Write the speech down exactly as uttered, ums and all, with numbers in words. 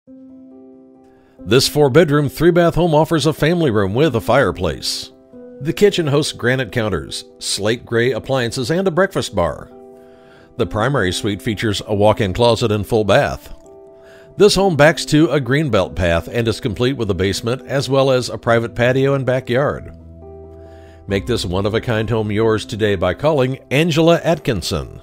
This four-bedroom, three-bath home offers a family room with a fireplace. The kitchen hosts granite counters, slate gray appliances, and a breakfast bar. The primary suite features a walk-in closet and full bath. This home backs to a greenbelt path and is complete with a basement as well as a private patio and backyard. Make this one-of-a-kind home yours today by calling Angela Atkinson